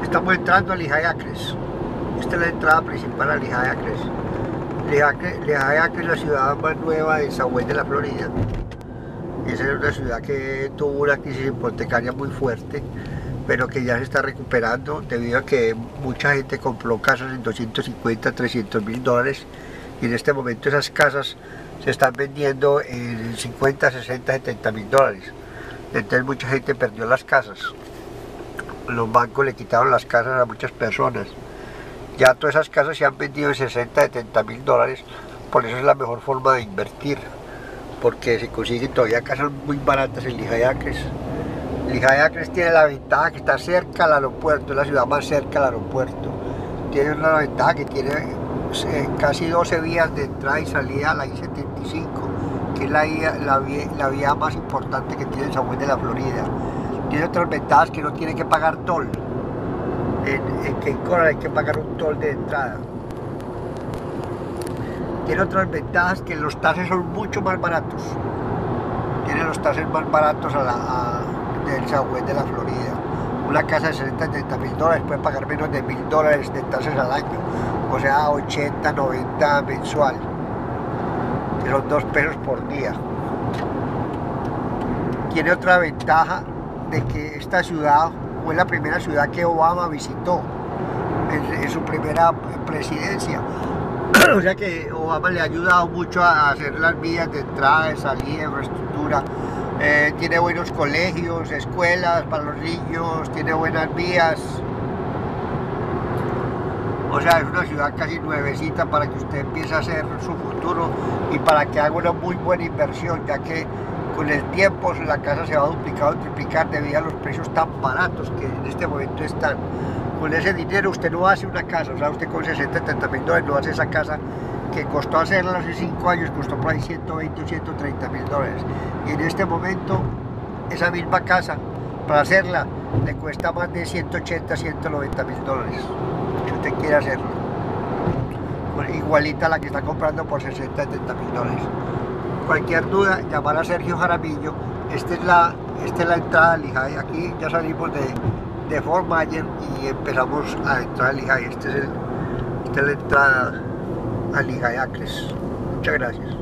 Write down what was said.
Estamos entrando a Lijay Acres. Esta es la entrada principal a Lijay Acres. Lijay Acres es la ciudad más nueva de San Juan de la Florida. Esa es una ciudad que tuvo una crisis hipotecaria muy fuerte, pero que ya se está recuperando debido a que mucha gente compró casas en 250, 300 mil dólares y en este momento esas casas se están vendiendo en 50, 60, 70 mil dólares. Entonces mucha gente perdió las casas. Los bancos le quitaron las casas a muchas personas. Ya todas esas casas se han vendido en 60, 70 mil dólares. Por eso es la mejor forma de invertir, porque se consiguen todavía casas muy baratas en Lijay Acres. Lijay Acres tiene la ventaja que está cerca al aeropuerto, es la ciudad más cerca al aeropuerto. Tiene una ventaja que tiene casi 12 vías de entrada y salida a la I-75, que es la vía más importante que tiene San Juan de la Florida. Tiene otras ventajas, que no tiene que pagar toll. En Cape Coral hay que pagar un toll de entrada. Tiene otras ventajas, que los taxes son mucho más baratos. Tiene los taxes más baratos del San Juan de la Florida. Una casa de 60, 70 mil dólares puede pagar menos de 1.000 dólares de taxes al año. O sea, 80, 90 mensual. Que son 2 pesos por día. Tiene otra ventaja de que esta ciudad fue la primera ciudad que Obama visitó en su primera presidencia. O sea que Obama le ha ayudado mucho a hacer las vías de entrada, de salida, infraestructura. Tiene buenos colegios, escuelas para los niños, tiene buenas vías. O sea, es una ciudad casi nuevecita para que usted empiece a hacer su futuro y para que haga una muy buena inversión, ya que con el tiempo la casa se va a duplicar o triplicar debido a los precios tan baratos que en este momento están. Con ese dinero usted no hace una casa, o sea, usted con 60, 70 mil dólares no hace esa casa que costó hacerla hace 5 años, costó por ahí 120 o 130 mil dólares. Y en este momento, esa misma casa, para hacerla, le cuesta más de 180, 190 mil dólares, si usted quiere hacerlo. Igualita a la que está comprando por 60, 70 mil dólares. Cualquier duda, llamar a Sergio Jaramillo. Esta es la entrada a Lijay. Aquí ya salimos de Fort Myers y empezamos a entrar a Lijay. Esta es la entrada a Lijay Acres. Muchas gracias.